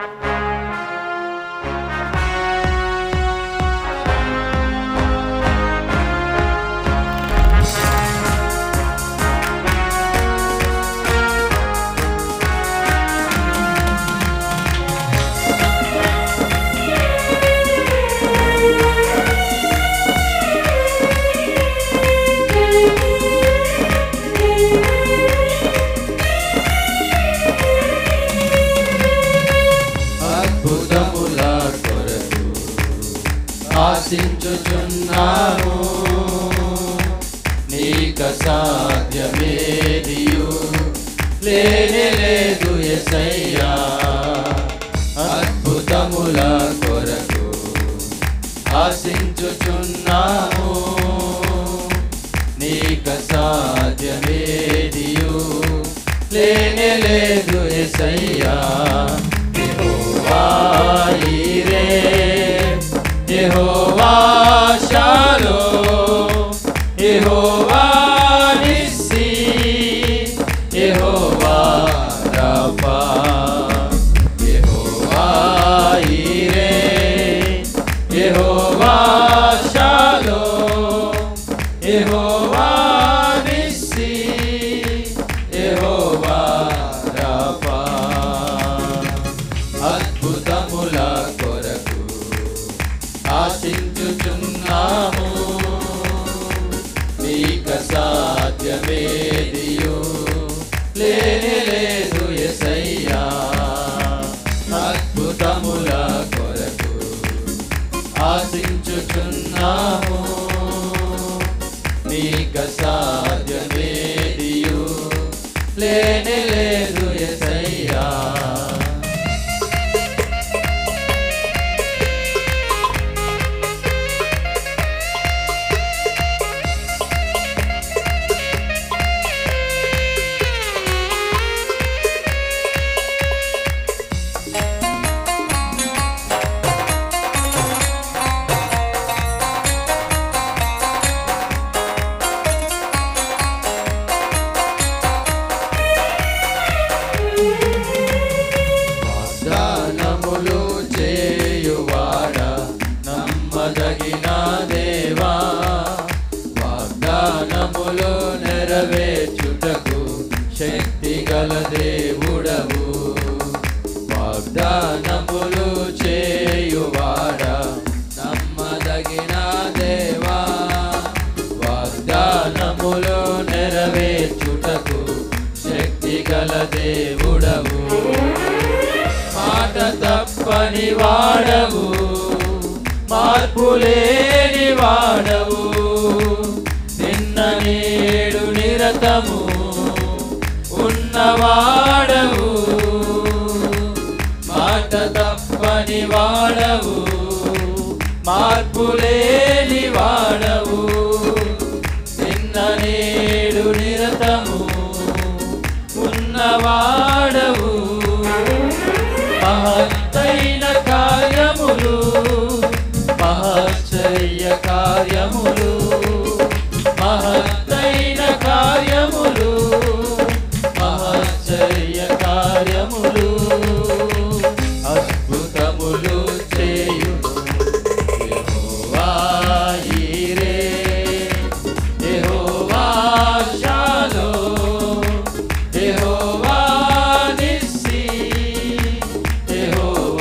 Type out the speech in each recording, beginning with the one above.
ఆశించుచున్నాము నీకు సాధ్యమేదియు లేనే లేదు యేసయ్యా అద్భుతముల కొరకు ఆశించుచున్నాము నీకు సాధ్యమేదియు లేనే లేదు యేసయ్యా యెహోవా ఈరే యెహోవా షాలోమ్ యెహోవా నిస్సి యెహోవా రఫా యెహోవా ఈరే యెహోవా షాలోమ్ యెహోవా నిస్సి యెహోవా రఫా అద్భుతముల కొరకు ఆశించుచున్నాము నీకు సాధ్యమేదియు లేనే లేదు యేసయ్యా అద్భుతముల కొరకు ఆశించుచున్నాము నీకు సాధ్యమేదియు లేనే లేదు యేసయ్యా వాగ్దానములు చేయువాడా నమ్మదగిన దేవా వాగ్దానములు నెరవేర్చుటకు శక్తిగల దేవుడవు వాగ్దానములు చేయువాడా నమ్మదగిన దేవా వాగ్దానములు నెరవేర్చుటకు శక్తిగల దేవుడవు మాట తప్పని వాడవు మార్పులేని వాడవు నిన్న నేడు నిరతము ఉన్నవాడవు మాట తప్పని వాడవు మార్పులేని వాడవు నిన్న నేడు నిరతము ఉన్నవాడవు మహత్తైన కార్యములు మహాశ్చర్య కార్యములు మహత్తైన కార్యములు మహాశ్చర్య కార్యములు అద్భుతములు చేయును యెహోవా ఈరే యెహోవా షాలోమ్ యెహోవా నిస్సి యెహోవా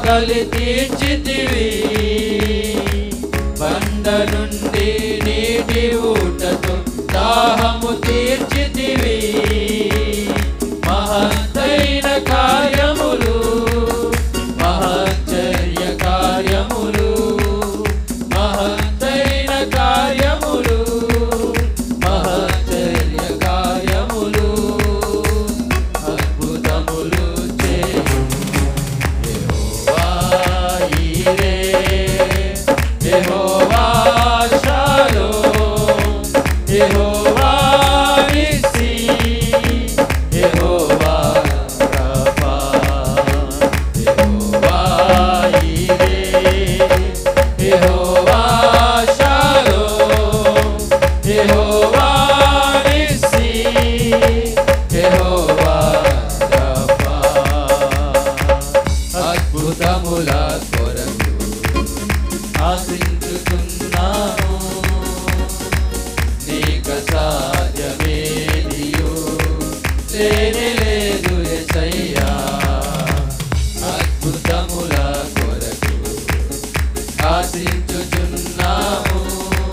ఆకలి తీర్చితివి, బండ నుండి నీటి ఊటతో దాహము తీర్చితివి. మహత్తైన కార్యములు, మహచ్చర్య కార్యములు, మహత్తైన కార్యములు, మహచ్చర్య కార్యములు, అద్భుతములు చేయు యెహోవా ఈరే, యెహోవా షాలోమ్, యెహోవా నిస్సి, యెహోవా రఫా, యెహోవా ఈరే, యెహోవా షాలోమ్, యెహోవా నిస్సి, యెహోవా రఫా. అద్భుతముల కొరకు ఆశించుతున్నాము, నీకు సాధ్యమేదియు లేనేలేదు యేసయ్యా. అద్భుతముల కొరకు ఆశించుచున్నాము,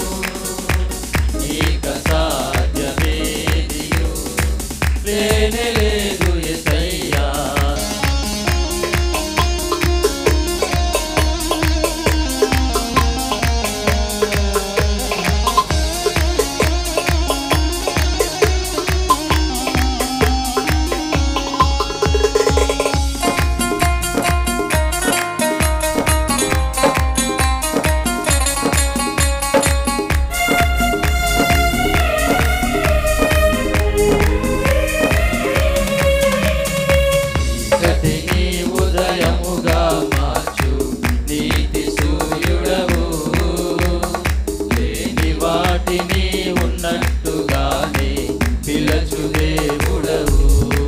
నీకు సాధ్యమేదియు లేనేలేదు యేసయ్యా. చీకటిని ఉదయముగా మార్చు నీతి సూర్యుడవు, లేని వాటిని ఉన్నట్టుగానే పిలచు దేవుడవు.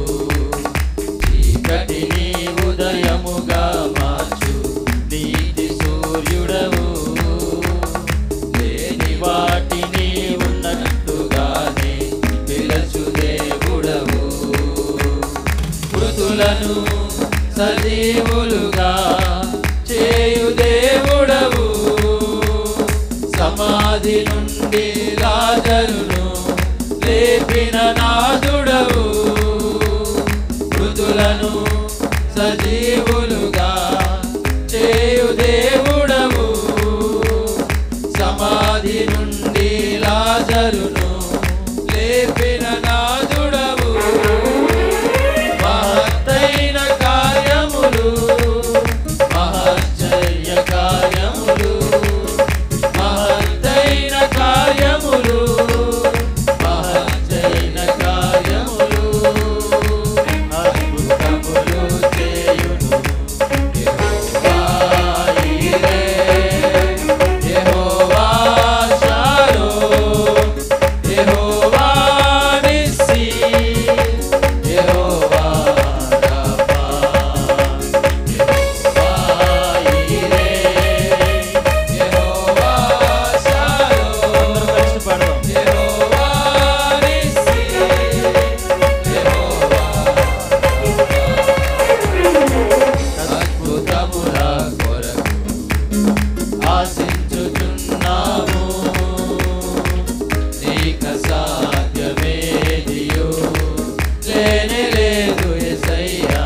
చీకటిని ఉదయముగా మార్చు నీతి సూర్యుడవు, లేని వాటిని ఉన్నట్టుగానే పిలచు దేవుడవు. మృతులను సజీవులుగా చేయు దేవుడవు, సమాధి నుండి లాజరును లేపిన నాథుడవు. మృతులను సజీవులుగా చేయు దేవుడవు, సమాధి నుండి లాజరును లేపిన నాథుడవు. మహత్తైన కార్యములు, మహచ్చర్య కార్యములు, మహత్తైన కార్యములు, మహచ్చైన కార్యములు, అద్భుతములు చేయును యెహోవా ఈరే, యెహోవా షాలోమ్, యెహోవా నిస్సి, యెహోవా రఫా, యెహోవా ఈరే, యెహోవా షాలోమ్, యెహోవా నిస్సి, యెహోవా రఫా. అద్భుతముల కొరకు ఆశించుచున్నాము, నీకు సాధ్యమేదియు లేనేలేదు యేసయ్యా.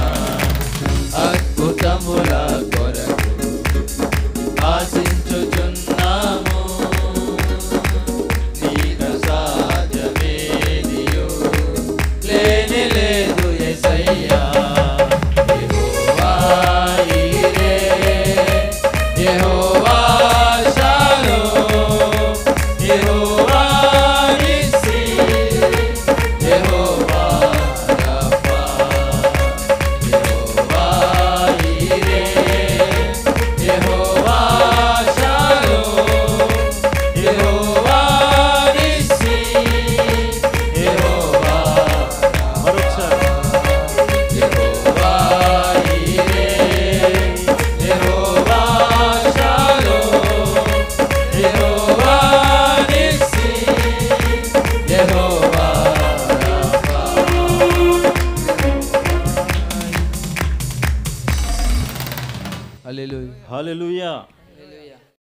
అద్భుతముల కొరకు ఆశించుచున్నాము, నీకు సాధ్యమేదియు లేనేలేదు యేసయ్యా. యెహోవా ఈరే, యెహోవా షాలోమ్, యెహోవా నిస్సి, యెహోవా రఫా, యెహోవా ఈరే, యెహోవా షాలోమ్, యెహోవా నిస్సి, యెహోవా రఫా. యెహోవా ఈరే, యెహోవా షాలోమ్, యెహోవా నిస్సి, యెహోవా రఫా. హల్లెలూయా. హల్లెలూయా.